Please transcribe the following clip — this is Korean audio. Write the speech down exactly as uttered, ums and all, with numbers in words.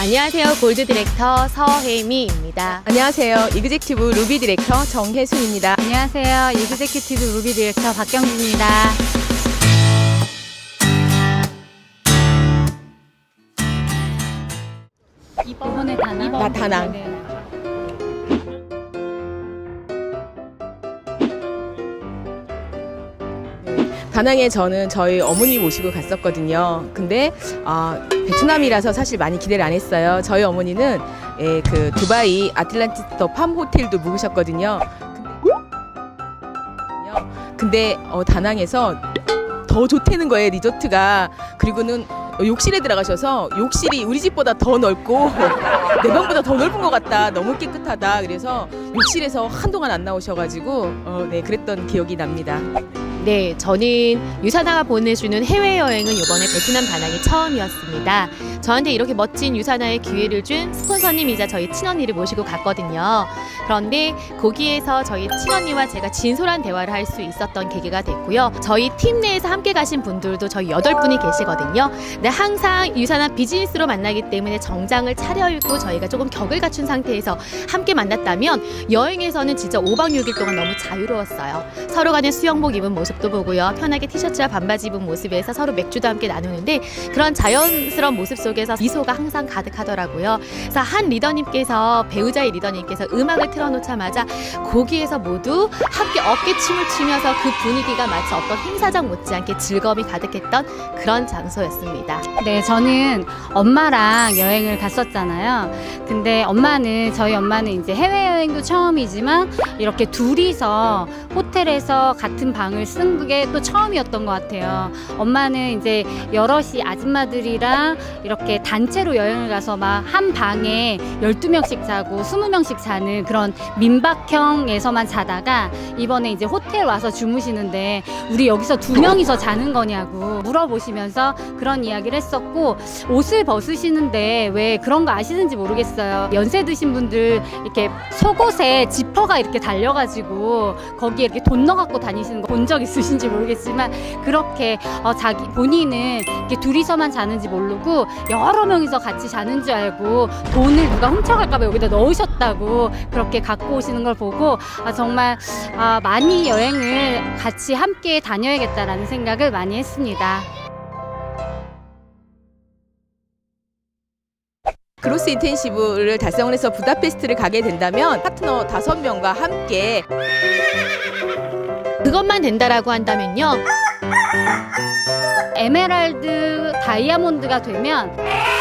안녕하세요. 골드 디렉터 서혜미입니다. 안녕하세요. 이그제큐티브 루비 디렉터 정혜순입니다. 안녕하세요. 이그제큐티브 루비 디렉터 박경진입니다. 이번에 다낭. 나 다낭. 네. 다낭에 저는 저희 어머니 모시고 갔었거든요. 근데 아, 베트남이라서 사실 많이 기대를 안 했어요. 저희 어머니는 예, 그 두바이 아틀란티스 팜 호텔도 묵으셨거든요. 근데 어, 다낭에서 더 좋다는 거예요, 리조트가. 그리고는 욕실에 들어가셔서 욕실이 우리 집보다 더 넓고 내 방보다 더 넓은 것 같다, 너무 깨끗하다. 그래서 욕실에서 한동안 안 나오셔가지고 어, 네, 그랬던 기억이 납니다. 네, 저는 유산화가 보내주는 해외여행은 이번에 베트남 다낭이 처음이었습니다. 저한테 이렇게 멋진 유산화의 기회를 준 스폰서님이자 저희 친언니를 모시고 갔거든요. 그런데 거기에서 저희 친언니와 제가 진솔한 대화를 할 수 있었던 계기가 됐고요. 저희 팀 내에서 함께 가신 분들도 저희 여덟 분이 계시거든요. 근데 항상 유산화 비즈니스로 만나기 때문에 정장을 차려입고 저희가 조금 격을 갖춘 상태에서 함께 만났다면 여행에서는 진짜 오박 육일 동안 너무 자유로웠어요. 서로 간에 수영복 입은 모습 도 보고요. 편하게 티셔츠와 반바지 입은 모습에서 서로 맥주도 함께 나누는데 그런 자연스러운 모습 속에서 미소가 항상 가득하더라고요. 그래서 한 리더님께서, 배우자의 리더님께서 음악을 틀어놓자마자 거기에서 모두 함께 어깨춤을 추면서 그 분위기가 마치 어떤 행사장 못지않게 즐거움이 가득했던 그런 장소였습니다. 네, 저는 엄마랑 여행을 갔었잖아요. 근데 엄마는, 저희 엄마는 이제 해외여행도 처음이지만 이렇게 둘이서 호텔에서 같은 방을 쓴 그게 또 처음이었던 것 같아요. 엄마는 이제 여럿이 아줌마들이랑 이렇게 단체로 여행을 가서 막 한 방에 열두 명씩 자고 스무 명씩 자는 그런 민박형에서만 자다가 이번에 이제 호텔 와서 주무시는데 우리 여기서 두 명이서 자는 거냐고 물어보시면서 그런 이야기를 했었고, 옷을 벗으시는데 왜 그런 거 아시는지 모르겠어요. 연세 드신 분들 이렇게 속옷에 지퍼가 이렇게 달려가지고 거기에 이렇게 돈 넣어갖고 다니시는 거 본 적 있으신지 모르겠지만 그렇게 어, 자기 본인은 이렇게 둘이서만 자는지 모르고 여러 명이서 같이 자는 줄 알고 돈을 누가 훔쳐갈까 봐 여기다 넣으셨다고 그렇게 갖고 오시는 걸 보고 아, 정말 아, 많이 여행을 같이 함께 다녀야겠다라는 생각을 많이 했습니다. 크로스 인텐시브를 달성을 해서 부다페스트를 가게 된다면 파트너 다섯 명과 함께 그것만 된다라고 한다면요. 에메랄드 다이아몬드가 되면